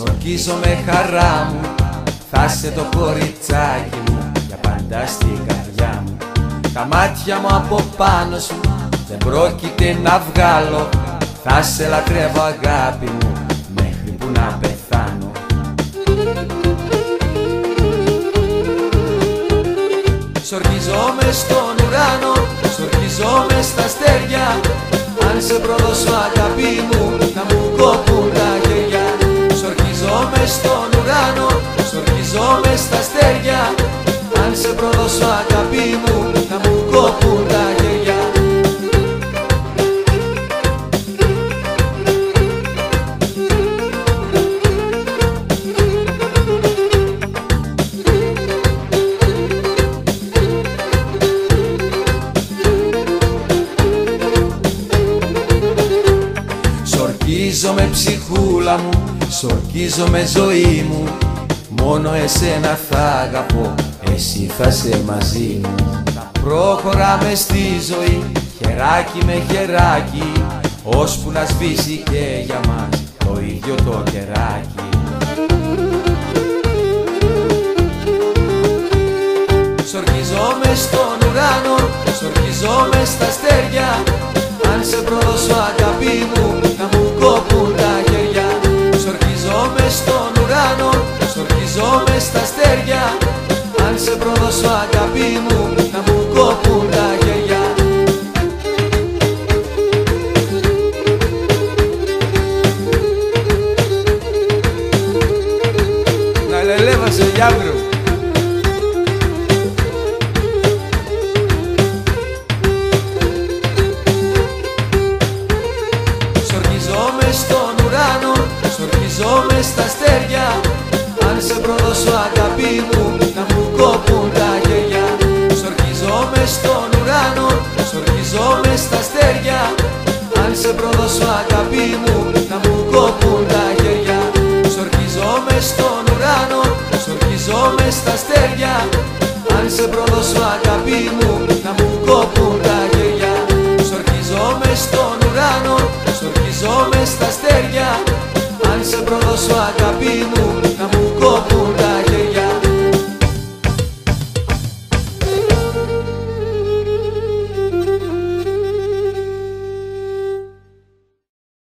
Σορκίζομαι χαρά μου, θα σε το κοριτσάκι μου για πάντα στην καρδιά μου. Τα μάτια μου από πάνω σου δεν πρόκειται να βγάλω, θα σε λατρεύω αγάπη μου μέχρι που να πεθάνω. Σορκίζομαι στον ουρανό, σορκίζομαι στα αστέρια, αν σε προδώσω αγάπη μου να μου κόπουν τα χέρια. Σορκίζομαι στον ουρανό, σορκίζομαι στα αστέρια, αν σε προδώσω αγάπη μου να μου κόπουν τα χέρια. Σορκίζομαι ψυχούλα μου, σορκίζομαι ζωή μου, μόνο εσένα θα αγαπώ, εσύ θα σε μαζί μου. Θα προχωράμε στη ζωή, χεράκι με χεράκι, ώσπου να σβήσει και για μας το ίδιο το κεράκι. Σορκίζομαι στον ουρανό, σορκίζομαι στα αστέρια, αν σε προδώσω αγάπη μου να μου κόπουν τα χέρια. Σορκίζομαι στον ουρανό, σορκίζομαι στα αστέρια, αν σε προδώσω αγάπη μου να μου κόπουν τα χέρια. Να λελέβασε γιάβρο. Σορκίζομαι στον ουρανό, σορκίζομαι στα αστέρια, αν σε προδώσω αγάπη μου να μου κόπουν τα χέρια. Σορκίζομαι στον ουρανό, σορκίζομαι στα αστέρια, αν σε προδώσω αγάπη μου να μου κόπουν τα χέρια. Σορκίζομαι στον ουρανό, σορκίζομαι στα αστέρια, αν σε προδώσω αγάπη μου να μου κόπουν τα χέρια. Σορκίζομαι στον ουρανό, σορκίζομαι στα αστέρια, αν σε προδώσω αγάπη μου